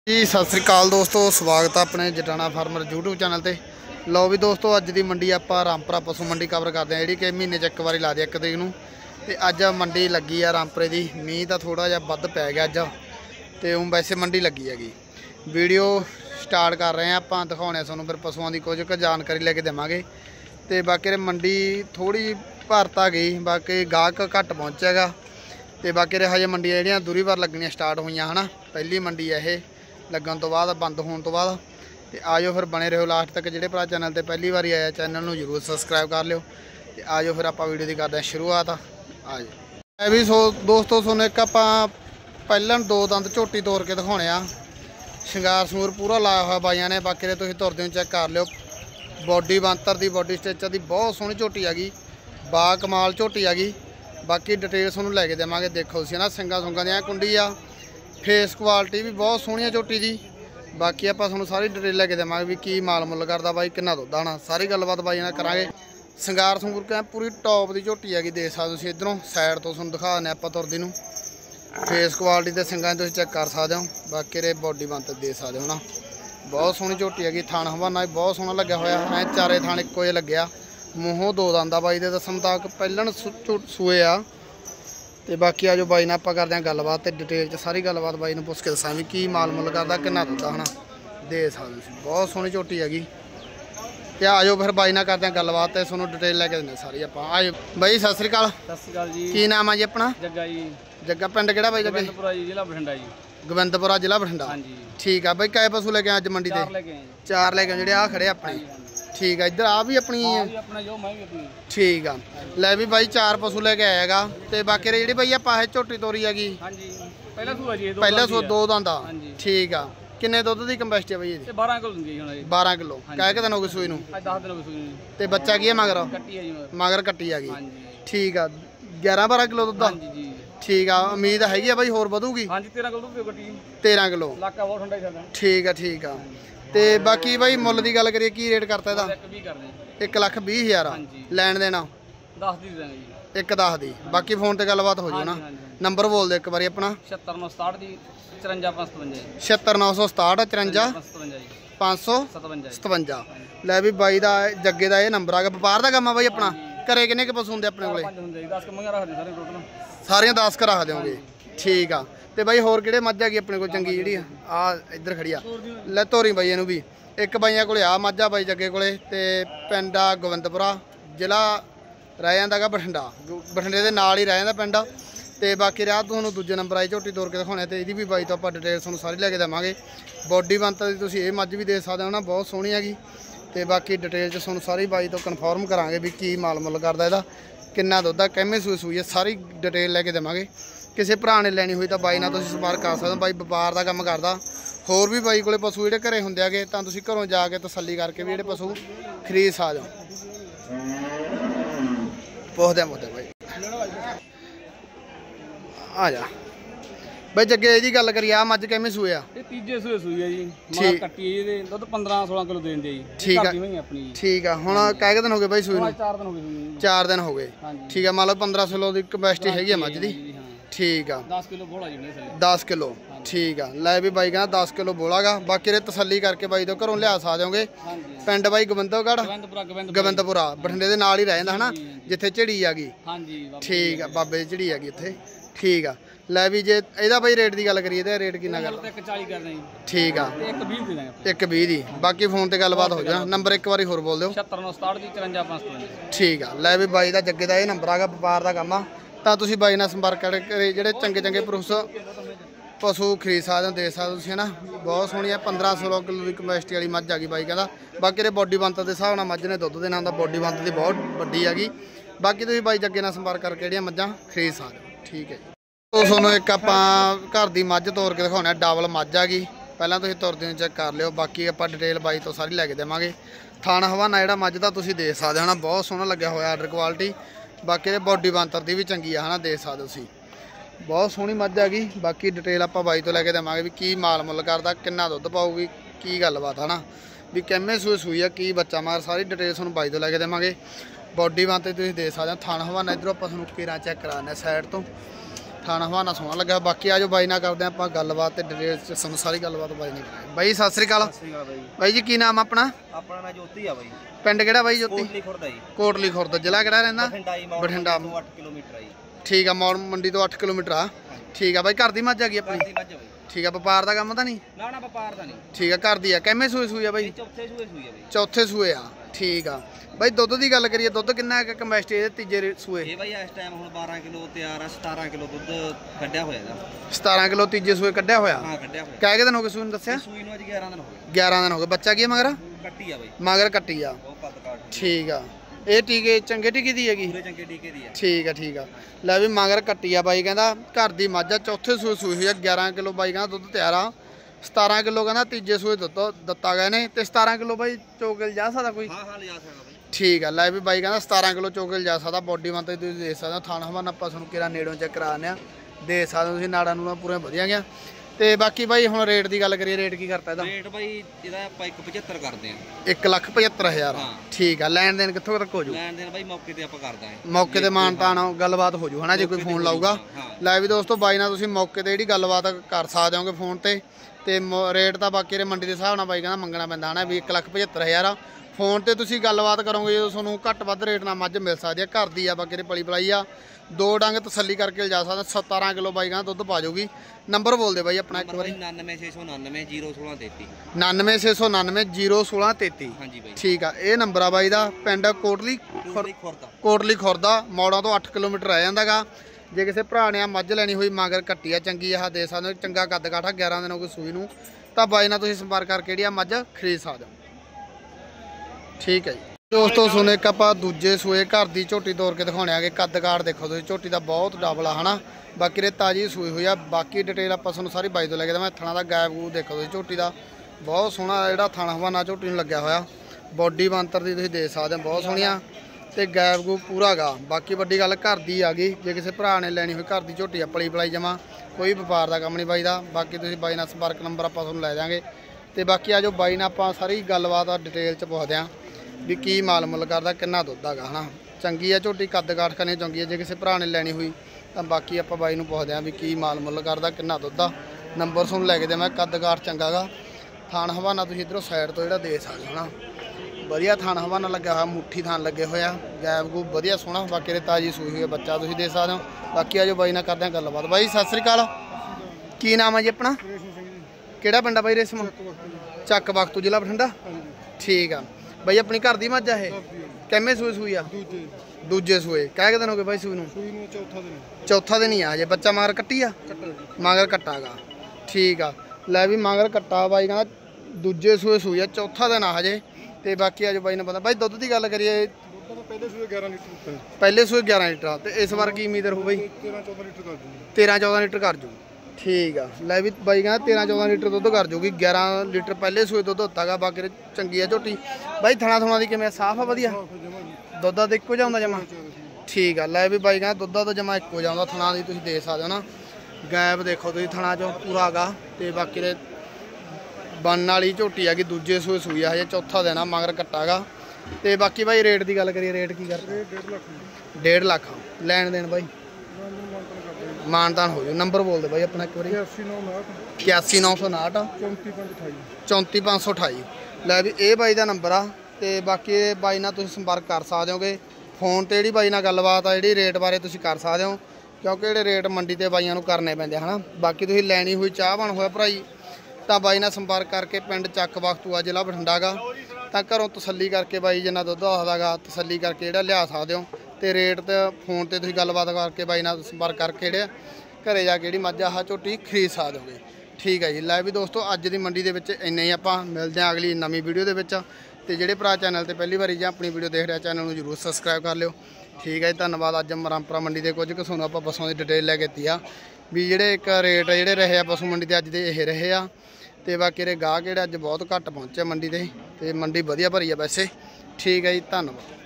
जी सत श्री अकाल दोस्तों, स्वागत है अपने जटाना फार्मर यूट्यूब चैनल पर। लो भी दोस्तों, अज की मंडी आप रामपुरा पशु मंडी कवर करते हैं जी कि महीने च एक बारी ला दी एक तरीक नूं। ते अज मंडी लगी है रामपुरे की। मीह तो थोड़ा जिहा वध पै गया अज, तो हूँ वैसे मंडी लगी हैगी। वीडियो स्टार्ट कर रहे हैं आप, दिखाने तुहानूं फिर पशुओं की कुछ जानकारी लैके देवांगे। तो बाकी मंडी थोड़ी भरत आ गई, बाकी गाहक घट पहुँचेगा। तो बाकी हजे मंडियां जिहड़ियां दूरी वार लगनियां स्टार्ट हुई है ना। पहली मंडी है ये लगन तो बाद, बंद होने तो बाद। तो आजो फिर बने रहो लास्ट तक। जोड़े भरा चैनल पर पहली बार आया, चैनल में जरूर सबसक्राइब कर लियो। तो आजो फिर आप वीडियो की करते हैं शुरुआत। आजो मैं भी दोस्तों सुनो एक आप पहले दो दंद झोटी तोड़ के दिखाने आ। श्रृंगार सूर पूरा लाया हुआ बाइया ने। बाकी तुम तुरदे हो चेक कर लियो। बॉडी बांतर की बॉडी स्ट्रक्चर की बहुत सोहनी झोटी हैगी, बा कमाल झोटी हैगी। बाकी डिटेल तुहानूं लैके देवांगे। देखो तुसीं ना सिंगा सुंगा दी कुंडी आ, फेस क्वालिटी भी बहुत सोहनी झोटी जी। बाकी आप सारी डिटेल लैके देवांगे भी की माल मुल करदा बाई, किन्ना दुध आना, सारी गलबात बाई नाल करांगे। सिंगार संगूर क्या पूरी टॉप की झोटी हैगी। देख सकते हो इधरों साइड तो तुहानूं दिखा दें आप तुरदी नूं। फेस क्वालिटी तो सिंगा तुसीं चेक कर सकते हो। बाकी रे बॉडी बनत देख सकते हो ना, बहुत सोहनी झोटी हैगी। थान हवाना भी बहुत सोहना लग्या होया है। चारे थान इक्को जिहे लग्या, मूँहों दो दंदा बाई दे दसण तक पहलन सूए आ। तो बाकी आज बाई आप करते हैं गलबात, तो डिटेल सारी गलबात बाई ने पुछ के दसा भी की माल मुल करता, किन्ना दुद्ध है ना। दे सकते बहुत सोहनी झोटी हैगी। तो आजो फिर बाई ना करते हैं गलबात, तो तुहानूं डिटेल लैके देने सारी आप। आजो बाई सत श्री अकाल। सत श्री अकाल जी। की नाम है जी अपना? जग्गा जी। जग्गा पिंड किहड़ा बाई? गोबिंदपुरा जी, जिला बठिंडा जी। गोबिंदपुरा जिला बठिंडा। हाँ जी। ठीक है बाई, कै पशु लेके आए अज मंडी ते? चार लेके आए, जिहड़े आ खड़े अपने। ठीक है, इधर आ भी अपनी ठीक है। लै भी भाई चार पशु लेके आएगा। तो बाकी जी भाई आप झोटी तोरी हैगी, पहला सू दो दंदा। ठीक है, किन्ने दुध की कंपैसिटी है भाई? 12 किलो। कै दिन हो गए सूई नूं? 10 दिन हो गए। ते बच्चा की है मगर? मगर कट्टी हैगी। ठीक है, 11-12 किलो दुध। ठीक है, उम्मीद हैगी भाई होर वधूगी? 13 किलो। ठीक है, ठीक है। तो बाकी भाई मुल की गल करिए, की रेट करता है? 1,20,000 लैन देना 1,10 दी। बाकी फोन ते गलबात हो जाओ ना। नंबर बोल दे एक बार अपना। 7667545557 लै भी बाई का जग्गे का यह नंबर आ गया। व्यापार का काम है भाई अपना? घरे किन्ने के पशु होंगे अपने को? सारियां 10 रख दोगे। ठीक आ। तो भाई होर किहड़े मझ हैगी अपने को चंगी जी? आ इधर खड़ी आ, लै तोरी बाई इनू भी। एक बाइया को आ मझा बाई जग्गे को। पिंड आ गोबिंदपुरा, जिला रह जाता बठिंडा। बठिंडे के नाल ही रह जाता पिंड। तो बाकी रहा तुहानूं दूजे नंबर आई झोटी तोड़ के दिखाने। तो यही भी बाई तो आप डिटेल तुहानूं सारी लैके देवांगे। बॉडी बनता की तुसीं ये मझ भी दे सकते हो ना, बहुत सोहनी हैगी। तो बाकी डिटेल तुहानूं सारी बाई तो कन्फर्म करांगे भी की माल मुल करदा इहदा, किन्ना दुद्ध आ, किवें सूई सूई है, सारी डिटेल लैके देवांगे। किसी भरा ने लैनी हुई तो बाई नाल तुसीं संपर्क कर सकते हो। बाई व्यापार का काम करदा। होर भी बाई कोले पशु जिहड़े घरे हुंदे हैगे तां तुसीं घरों जाके तसल्ली करके भी जिहड़े पशु खरीद सकदे हो। पुछदे मुद्दे बाई आ जा भाई जग्गे जी गल करिए। आ मझ किवें सूए आ? तीजे सूए सूई है जी। मां कट्टी है जी, दुध 15-16 किलो दे दिंदी जी। ठीक है, ठीक है। हुण कै दिन हो गए भाई सूई नूं? 4 दिन हो गए। 4 दिन हो गए। ठीक है, मान लो 15 किलो की कैपेसिटी हैगी है मझ दी। ठीक है, 10 किलो बोला जी। 10 किलो। ठीक है, लै भी बाई कहना 10 किलो बोला गा। बाकी रे तसल्ली करके बाई तो घरों लिया सकते होगे। पिंड बाई गोबिंदपुरा बठिंडे के नाल ही रह जाता है ना, जिथे झिड़ी हैगी। ठीक है, बाबे की झिड़ी हैगी इत्थे। ठीक है, लै भी जे इहदा भाई रेट की गल करिए तो रेट किन्ना कर? 140। ठीक है, 120 दी। बाकी फोन ते गलबात हो जाए। नंबर एक बार होर बोल दो। 7667545557। ठीक है, लै भी बाई का जग्गे का यह नंबर आ गया। व्यापार का काम आ तो तुसीं बाई नाल संपर्क करके जिहड़े चंगे चंगे पशु खरीद सकते हो, दे सकते हो है ना। बहुत सोहनी है, 15-16 किलो की कैपेसिटी वाली मझ आ गई बाई कहता। बाकी रे बॉडी बनत के हिसाब नाल मझ ने दुध देना होंदा, बॉडी बनत की बहुत वड्डी हैगी। बाकी तुसीं बाई जग्गे नाल संपर्क करके जिहड़ियां मझां खरीद सकते हो। ठीक है, तो तुहानूं एक आपां घर की मझ तोड़ के दिखाउने। डबल मझ आ गई, पहलां तुसीं तुरदे चेक कर लिओ। बाकी आपां डिटेल बाई तो सारी लैके देवांगे। थान हवाना जिहड़ा मझ दा तुसीं देख सकदे हो ना, बहुत सोहना लग्या होया आर्डर क्वालिटी। बाकी बॉडी बनतर की भी चंगी है ना, देख सकते तुसीं बहुत सोहनी मझ हैगी। बाकी डिटेल आप बाई तो लैके देवांगे भी की माल मुल करदा, किन्ना दुध पाऊगी, की गलबात है ना, भी किवें सूई सूई है, की बच्चा मगर सारी डिटेल तुहानूं बाई तो लैके देवांगे। बॉडी बनते तुसीं देख सकते हो। थान हवाना इधरों आप तुहानूं घेरा चेक कराने साइड तो। ਥਾਣਾ ਹਵਾਨਾ ਸੋਹਣਾ ਲੱਗਾ। ਬਾਕੀ ਆਜੋ ਬਾਈ ਨਾਲ ਕਰਦੇ ਆਪਾਂ ਗੱਲਬਾਤ ਤੇ ਡਿਟੇਲ ਚ ਸਾਨੂੰ ਸਾਰੀ ਗੱਲਬਾਤ ਬਾਈ ਨੇ ਕਰਾਂਗੇ। ਬਾਈ ਸਤਿ ਸ੍ਰੀ ਅਕਾਲ। ਬਾਈ ਜੀ ਕੀ ਨਾਮ ਆਪਣਾ? ਆਪਣਾ ਨਾਂ ਜੋਤੀ ਆ ਬਾਈ। ਪਿੰਡ ਕਿਹੜਾ ਬਾਈ ਜੋਤੀ? ਕੋਟਲੀ ਖੁਰਦ ਜੀ। ਕੋਟਲੀ ਖੁਰਦ। ਜ਼ਿਲ੍ਹਾ ਕਿਹੜਾ ਰਹਿੰਦਾ? ਬਠਿੰਡਾ। 8 ਕਿਲੋਮੀਟਰ ਆ ਜੀ। ਠੀਕ ਆ, ਮੌੜ ਮੰਡੀ ਤੋਂ 8 ਕਿਲੋਮੀਟਰ ਆ। ਠੀਕ ਆ ਬਾਈ, ਘਰ ਦੀ ਮੱਝ ਆ ਗਈ ਆਪਣੀ? ਠੀਕ ਆ, ਵਪਾਰ ਦਾ ਕੰਮ ਤਾਂ ਨਹੀਂ? ਨਾ ਨਾ ਵਪਾਰ ਦਾ ਨਹੀਂ। ਠੀਕ ਆ, ਘਰ ਦੀ ਆ। ਕਿੰਨੇ ਸੂਏ ਆ ਬਾਈ? ਚੌਥੇ ਸੂਏ ਆ ਬਾਈ। ਚੌਥੇ ਸੂਏ ਆ। ਠੀਕ ਆ ਬਾਈ, ਦੁੱਧ ਦੀ ਗੱਲ ਕਰੀਏ, ਦੁੱਧ ਕਿੰਨਾ ਹੈ ਕੰਬੈਸਟ ਇਹਦੇ ਤੀਜੇ ਸੂਏ? ਇਹ ਬਾਈ ਇਸ ਟਾਈਮ ਹੁਣ 12 ਕਿਲੋ ਤਿਆਰ ਆ। 17 ਕਿਲੋ ਦੁੱਧ ਕੱਢਿਆ ਹੋਇਆ ਇਹਦਾ। 17 ਕਿਲੋ ਤੀਜੇ ਸੂਏ ਕੱਢਿਆ ਹੋਇਆ? ਹਾਂ ਕੱਢਿਆ ਹੋਇਆ। ਕਿੰਨੇ ਦਿਨ ਹੋ ਗਏ ਸੂਏ ਨੂੰ ਦੱਸਿਆ? ਸੂਈ ਨੂੰ ਅੱਜ 11 ਦਿਨ ਹੋ ਗਏ। 11 ਦਿਨ ਹੋ ਗਏ। ਬੱਚਾ ਕੀ ਹੈ ਮਗਰ? ਕੱਟੀ ਆ ਬਾਈ। ਮਗਰ ਕੱਟੀ ਆ। ਉਹ ਕੱਦ ਕਾਟ। ਠੀਕ ਆ, ਇਹ ਟੀਕੇ ਚੰਗੇ ਟੀਕੇ ਦੀ ਹੈਗੀ? ਪੂਰੇ ਚੰਗੇ ਟੀਕੇ ਦੀ ਆ। ਠੀਕ ਆ ਠੀਕ ਆ। ਲੈ ਵੀ ਮਗਰ ਕੱਟੀ ਆ ਬਾਈ ਕਹਿੰਦਾ, ਘਰ ਦੀ ਮੱਝ ਆ, ਚੌਥੇ ਸੂਏ ਸੂਈ ਹੋਈ ਆ। 11 ਕਿਲੋ ਬਾਈ ਕਹਿੰਦਾ ਦੁੱਧ ਤਿਆਰ ਆ। 17 ਕਿਲੋ ਕਹਿੰਦਾ ਤੀਜੇ ਸੂਏ ਦੁੱਧ ਦਿੱਤਾ ਗਏ ਨੇ। ਤੇ 17 ਕਿਲੋ ਬਾਈ ਚੋਕਲ ਜਾ ਸਕਦਾ ਕੋਈ? ਹਾਂ ਹਾਂ ਲਿਜਾ ਸਕਦਾ ਬਾਈ। ਠੀਕ ਆ। ਲੈ ਵੀ ਬਾਈ ਕਹਿੰਦਾ 17 ਕਿਲੋ ਚੋਕਲ ਜਾ ਸਕਦਾ। ਬੋਡੀ ਮੰਨ ਤੇ ਤੁਸੀਂ ਦੇਖ ਸਕਦੇ ਹੋ। ਥਾਣਾ ਹਵਾਨਾ ਆਪਾਂ ਤੁਹਾਨੂੰ ਕਿਹੜਾ ਨੇੜੋਂ ਚੈੱਕ ਕਰਾਉਂਦੇ ਆ, ਦੇ ਸਕਦੇ ਹੋ ਤੁਸੀਂ। ਨਾੜਾਂ ਨੂੰ ਪੂਰੇ ਵਧੀਆ ਗਿਆ। ਤੇ ਬਾਕੀ ਬਾਈ ਹੁਣ ਰੇਟ ਦੀ ਗੱਲ ਕਰੀਏ, ਰੇਟ ਕੀ ਕਰਤਾ ਇਹਦਾ? ਰੇਟ ਬਾਈ ਇਹਦਾ ਆਪਾਂ 175 ਕਰਦੇ ਆ। 1,75,000। ਠੀਕ ਆ। ਲੈਣ ਦੇਣ ਕਿੱਥੋਂ ਤੱਕ ਹੋ ਜੂ? ਲੈਣ ਦੇਣ ਬਾਈ ਮੌਕੇ ਤੇ ਆਪਾਂ ਕਰ ਦਾਂਗੇ। ਮੌਕੇ ਤੇ ਮਾਨਤਾਨ ਗੱਲਬਾਤ ਹੋ ਜੂ ਹਨਾ, ਜੇ ਕੋਈ ਫੋਨ ਲਾਊਗਾ। ਲੈ ਵੀ ਦੋਸਤੋ, ਬਾਈ ਨਾਲ ਤੁਸੀਂ ਮੌਕੇ ਤੇ ਜਿਹੜੀ ਗੱਲਬਾਤ ਕਰ ਸਕਦੇ ਹੋਗੇ ਫੋਨ ਤੇ। ਤੇ ਰੇਟ ਤਾਂ ਬਾਕੀ ਮੰਡੀ ਦੇ ਹਿਸਾਬ ਨਾਲ ਬਾਈ ਕਹਿੰਦਾ ਮੰਗਣਾ ਪੈਂਦਾ ਹਨਾ, ਵੀ 1,75,000 ਆ। ਫੋਨ ਤੇ ਤੁਸੀਂ ਗੱਲਬਾਤ ਕਰੋਗੇ ਜਦੋਂ ਤੁਹਾਨੂੰ ਘੱਟ ਵੱਧ ਰੇਟ ਨਾਲ ਮੱਝ ਮਿਲ ਸਕਦੀ ਆ। ਘਰ ਦੀ ਆ, ਬਾਕੀ ਦੇ ਪਲੀ ਪਲਾਈ ਆ। 2 ਡੰਗ ਤਸੱਲੀ ਕਰਕੇ ਲਿਜਾ ਸਕਦਾ। 17 ਕਿਲੋ ਬਾਈ ਕਹਿੰਦਾ ਦੁੱਧ ਪਾ ਜਾਊਗੀ। ਨੰਬਰ ਬੋਲ ਦੇ ਬਾਈ ਆਪਣਾ ਇੱਕ ਵਾਰੀ। 99,699 01633। 99,699 01633। ਹਾਂਜੀ ਬਾਈ। ਠੀਕ ਆ, ਇਹ ਨੰਬਰ ਆ ਬਾਈ ਦਾ। ਪਿੰਡ ਕੋਟਲੀ ਖੁਰਦ। ਮੌੜਾਂ ਤੋਂ 8 ਕਿਲੋਮੀਟਰ ਰਹਿ ਜਾਂਦਾਗਾ। ਜੇ ਕਿਸੇ ਭਰਾ ਨੇ ਆ ਮੱਝ ਲੈਣੀ ਹੋਈ, ਮਗਰ ਕੱਟੀ ਆ ਚੰਗੀ ਆ, ਦੇ ਸਕਦੇ ਹੋ। ਚੰਗਾ ਕੱਦ ਕਾਠਾ, 11 ਦਿਨ ਹੋ ਗਏ ਸੂਈ ਨੂੰ। ਤਾਂ ਬਾਈ ਨਾਲ ਤੁਸੀਂ ਸੰਪਰਕ ਕਰਕੇ ਜਿਹੜੀ ਆ ਮੱਝ ਖਰੀਦ ਸਕਦੇ ਹੋ। ਠੀਕ ਹੈ ਜੀ ਦੋਸਤੋ, ਸੁਣੇ ਇੱਕ ਆਪਾਂ ਦੂਜੇ ਸੂਏ ਘਰ ਦੀ ਝੋਟੀ ਤੋੜ ਕੇ ਦਿਖਾਉਣੇ ਆਗੇ। ਕੱਦ ਕਾਠ ਦੇਖੋ ਤੁਸੀਂ, ਝੋਟੀ ਦਾ ਬਹੁਤ ਡਬਲ ਆ ਹਨਾ। ਬਾਕੀ ਰੇ ਤਾਜੀ ਸੂਈ ਹੋਈ ਆ। ਬਾਕੀ ਡਿਟੇਲ ਆਪਾਂ ਤੁਹਾਨੂੰ ਸਾਰੀ ਬਾਈ ਤੋਂ ਲੈ ਕੇ ਦੇਵਾਂ। ਥਣਾ ਦਾ ਗੈਪ ਗੂਪ ਦੇਖੋ ਤੁਸੀਂ, ਝੋਟੀ ਦਾ ਬਹੁਤ ਸੋਹਣਾ ਜਿਹੜਾ ਥਣਾ ਹਵਾਨਾ ਝੋਟੀ ਨੂੰ ਲੱਗਿਆ ਹੋਇਆ। ਬੋਡੀ ਬੰਤਰ ਦੀ ਤੁਸੀਂ ਦੇਖ ਸਕਦੇ ਹੋ, ਬਹੁਤ ਸੋਹਣੀਆਂ। ਤੇ ਗੈਪ ਗੂਪ ਪੂਰਾ ਗਾ। ਬਾਕੀ ਵੱਡੀ ਗੱਲ ਘਰ ਦੀ ਆ ਗਈ। ਜੇ ਕਿਸੇ ਭਰਾ ਨੇ ਲੈਣੀ ਹੋਈ ਘਰ ਦੀ ਝੋਟੀ ਆ, ਪਲੀ ਪਲਾਈ ਜਮਾ, ਕੋਈ ਵਪਾਰ ਦਾ ਕੰਮ ਨਹੀਂ ਬਾਈ ਦਾ। ਬਾਕੀ ਤੁਸੀਂ ਬਾਈ ਨਾਲ ਸੰਪਰਕ ਨੰਬਰ ਆਪਾਂ ਤੁਹਾਨੂੰ ਲੈ ਦਾਂਗੇ। ਤੇ ਬਾਕੀ ਆ ਜੋ ਬਾਈ ਨਾਲ ਆਪਾਂ ਸਾਰੀ ਗੱਲਬਾਤ ਆ ਡਿਟੇਲ ਚ ਪੁੱਛਦੇ ਆਂ ਵੀ ਕੀ ਮਾਲ ਮੁੱਲ ਕਰਦਾ, ਕਿੰਨਾ ਦੁੱਧ ਹੈਗਾ ਹਨਾ। ਚੰਗੀ ਆ ਝੋਟੀ, ਕੱਦ ਕਾਠ ਕਰਨੀ ਚੰਗੀ ਆ। ਜੇ ਕਿਸੇ ਭਰਾ ਨੇ ਲੈਣੀ ਹੋਈ ਤਾਂ ਬਾਕੀ ਆਪਾਂ ਬਾਈ ਨੂੰ ਪੁੱਛਦੇ ਆਂ ਵੀ ਕੀ ਮਾਲ ਮੁੱਲ ਕਰਦਾ, ਕਿੰਨਾ ਦੁੱਧ ਆ। ਨੰਬਰ ਤੁਹਾਨੂੰ ਲੈ ਕੇ ਦੇਵਾਂ। ਕੱਦ ਕਾਠ ਚੰਗਾ ਗਾ। ਥਾਣ ਹਵਾਨਾ ਤੁਸੀਂ ਇਧਰੋਂ ਸਾਈਡ ਤੋਂ ਜਿਹੜਾ ਦੇ ਸਕਦੇ ਹੋ ਨਾ, ਵਧੀਆ ਥਾਣ ਹਵਾਨਾ ਲੱਗਿਆ ਹੋਇਆ। ਮੁੱਠੀ ਥਾਣ ਲੱਗੇ ਹੋਇਆ। ਗੈਪ ਗੂਪ ਵਧੀਆ ਸੋਹਣਾ। ਬਾਕੀ ਦੇ ਤਾਜੀ ਸੂਈ ਹੋਈ ਬੱਚਾ ਤੁਸੀਂ ਦੇ ਸਕਦੇ ਹੋ। ਬਾਕੀ ਆ ਜੋ ਬਾਈ ਨਾਲ ਕਰਦੇ ਆਂ ਗੱਲਬਾਤ। ਬਾਈ ਸਤਿ ਸ੍ਰੀ ਅਕਾਲ। ਕੀ ਨਾਮ ਆ ਜੀ ਆਪਣਾ? ਕਿਹੜਾ ਪਿੰਡ ਆ ਬਾਈ? ਰੇਸ਼ਮ ਚੱਕ ਬਖਤੂ, ਜ਼ਿਲ੍ਹਾ ਬਠਿੰਡਾ। ਠੀਕ ਆ ਬਾਈ, ਆਪਣੀ ਘਰ ਦੀ ਮੱਝ ਆ ਇਹ? ਕਿੰਨੇ ਸੂਏ ਸੂਈ ਆ? ਦੂਜੇ ਸੂਏ। ਕਿੰਨੇ ਦਿਨ ਹੋ ਗਏ ਬਾਈ ਸੂਈ ਨੂੰ? ਚੌਥਾ ਦਿਨ ਹੀ ਆ। ਜੇ ਬੱਚਾ ਮਗਰ ਕੱਟੀ ਆ? ਮਗਰ ਕੱਟਾਗਾ। ਠੀਕ ਆ। ਲੈ ਵੀ ਮਗਰ ਕੱਟਾ ਬਾਈ ਕਹਿੰਦਾ ਦੂਜੇ ਸੂਏ ਸੂਈ ਆ। ਚੌਥਾ ਦਿਨ ਆ ਹਜੇ। ਤੇ ਬਾਕੀ ਅੱਜ ਬਾਈ ਨੂੰ ਪਤਾ। ਬਾਈ ਦੁੱਧ ਦੀ ਗੱਲ ਕਰੀਏ, ਪਹਿਲੇ ਸੂਏ 11 ਲੀਟਰ। ਤੇ ਇਸ ਵਾਰ ਕੀ ਉਮੀਦ ਰਹੂ ਬਾਈ? 13-14 ਲੀਟਰ ਕਰ ਜੂ। ਠੀਕ ਆ। ਲੈ ਵੀ ਬਾਈ ਕਹਿੰਦਾ 13-14 ਲੀਟਰ ਦੁੱਧ ਕਰ ਜੂਗੀ। 11 ਲੀਟਰ ਪਹਿਲੇ ਸੂਏ ਦੁੱਧ ਦਿੱਤਾਗਾ। ਬਾਕੀ ਚੰਗੀ ਆ ਝੋਟੀ ਬਾਈ। ਥਣਾ ਥੁਣਾ ਦੀ ਕਿਵੇਂ? ਸਾਫ ਆ, ਵਧੀਆ ਦੁੱਧਾ ਤਾਂ ਇੱਕੋ ਜਿਹਾ ਹੁੰਦਾ ਜਮਾ? ਠੀਕ ਆ। ਲੈ ਵੀ ਬਾਈ ਕਹਿੰਦਾ ਦੁੱਧਾ ਤਾਂ ਜਮਾ ਇੱਕੋ ਜਿਹਾ ਹੁੰਦਾ। ਥਣਾ ਦੀ ਤੁਸੀਂ ਦੇਖ ਸਕਦੇ ਹੋ ਨਾ, ਗੈਪ ਦੇਖੋ ਤੁਸੀਂ ਥਣਾ ਚੋਂ ਪੂਰਾ ਗਾ। ਤੇ ਬਾਕੀ ਦੇ ਬਣਨ ਵਾਲੀ ਝੋਟੀ ਹੈਗੀ। ਦੂਜੇ ਸੂਏ ਸੂਈ ਆ, ਹਜੇ ਚੌਥਾ ਦਿਨ ਆ। ਮਗਰ ਕੱਟਾਗਾ। ਤੇ ਬਾਕੀ ਬਾਈ ਰੇਟ ਦੀ ਗੱਲ ਕਰੀਏ, ਰੇਟ ਕੀ ਕਰਦੇ? 1.5 ਲੱਖ। ਲੈਣ ਦੇਣ ਬਾਈ ਮਾਨਤਾਨ ਹੋ ਜਾਊ। ਨੰਬਰ ਬੋਲ ਦੇ ਬਾਈ ਆਪਣਾ ਇੱਕ ਵਾਰੀ। 81,959 34,528। ਲੈ ਵੀ ਇਹ ਬਾਈ ਦਾ ਨੰਬਰ ਆ। ਤੇ ਬਾਕੀ ਬਾਈ ਨਾਲ ਤੁਸੀਂ ਸੰਪਰਕ ਕਰ ਸਕਦੇ ਹੋਗੇ। ਫੋਨ ਤੇ ਜਿਹੜੀ ਬਾਈ ਨਾਲ ਗੱਲਬਾਤ ਆ, ਜਿਹੜੀ ਰੇਟ ਬਾਰੇ ਤੁਸੀਂ ਕਰ ਸਕਦੇ ਹੋ, ਕਿਉਂਕਿ ਜਿਹੜੇ ਰੇਟ ਮੰਡੀ ਤੇ ਬਾਈਆਂ ਨੂੰ ਕਰਨੇ ਪੈਂਦੇ ਹਨਾ। ਬਾਕੀ ਤੁਸੀਂ ਲੈਣੀ ਹੋਈ ਚਾਹਵਾਨ ਹੋਇਆ ਭਰਾਈ ਤਾਂ ਬਾਈ ਨਾਲ ਸੰਪਰਕ ਕਰਕੇ ਪਿੰਡ ਚੱਕ ਬਖਤੂ ਆ, ਜ਼ਿਲ੍ਹਾ ਬਠਿੰਡਾ ਗਾ। ਤਾਂ ਘਰੋਂ ਤਸੱਲੀ ਕਰਕੇ ਬਾਈ ਜਿੰਨਾ ਦੁੱਧ ਦੱਸਦਾਗਾ ਤਸੱਲੀ ਕਰਕੇ ਜਿਹੜਾ ਲਿਆ ਸਕਦੇ ਹੋ। ਤੇ ਰੇਟ ਤੇ ਫੋਨ ਤੇ ਤੁਸੀਂ ਗੱਲਬਾਤ ਕਰਕੇ ਬਾਈ ਨਾਲ ਸੰਪਰਕ ਕਰਕੇ ਜਿਹੜੇ ਘਰੇ ਜਾ ਕੇ ਜਿਹੜੀ ਮੱਝ ਆਹ ਝੋਟੀ ਖਰੀਦ ਸਕਦੇ ਹੋਗੇ। ਠੀਕ ਹੈ ਜੀ। ਲੈ ਵੀ ਦੋਸਤੋ, ਅੱਜ ਦੀ ਮੰਡੀ ਦੇ ਵਿੱਚ ਇੰਨਾ ਹੀ। ਆਪਾਂ ਮਿਲਦੇ ਹਾਂ ਅਗਲੀ ਨਵੀਂ ਵੀਡੀਓ ਦੇ ਵਿੱਚ। ਤੇ ਜਿਹੜੇ ਭਰਾ ਚੈਨਲ ਤੇ ਪਹਿਲੀ ਵਾਰੀ ਜਾਂ ਆਪਣੀ ਵੀਡੀਓ ਦੇਖ ਰਿਹਾ, ਚੈਨਲ ਨੂੰ ਜ਼ਰੂਰ ਸਬਸਕ੍ਰਾਈਬ ਕਰ ਲਿਓ। ਠੀਕ ਹੈ ਜੀ, ਧੰਨਵਾਦ। ਅੱਜ ਰਾਮਪੁਰਾ ਮੰਡੀ ਦੇ ਕੁਝ ਕੁ ਤੁਹਾਨੂੰ ਆਪਾਂ ਪਸ਼ੂਆਂ ਦੀ ਡਿਟੇਲ ਲੈ ਕੇ ਦਿੱਤੀ ਆ ਵੀ ਜਿਹੜੇ ਇੱਕ ਰੇਟ ਜਿਹੜੇ ਰਹੇ ਆ ਪਸ਼ੂ ਮੰਡੀ ਦੇ ਅੱਜ ਦੇ ਇਹ ਰਹੇ ਆ। ਤੇ ਬਾਕੀ ਦੇ ਗਾਹਕ ਜਿਹੜੇ ਅੱਜ ਬਹੁਤ ਘੱਟ ਪਹੁੰਚੇ ਮੰਡੀ ਤੇ ਮੰਡੀ ਵਧੀਆ ਭਰੀ ਆ ਵੈਸੇ। ਠੀਕ ਹੈ ਜੀ, ਧੰਨਵਾਦ।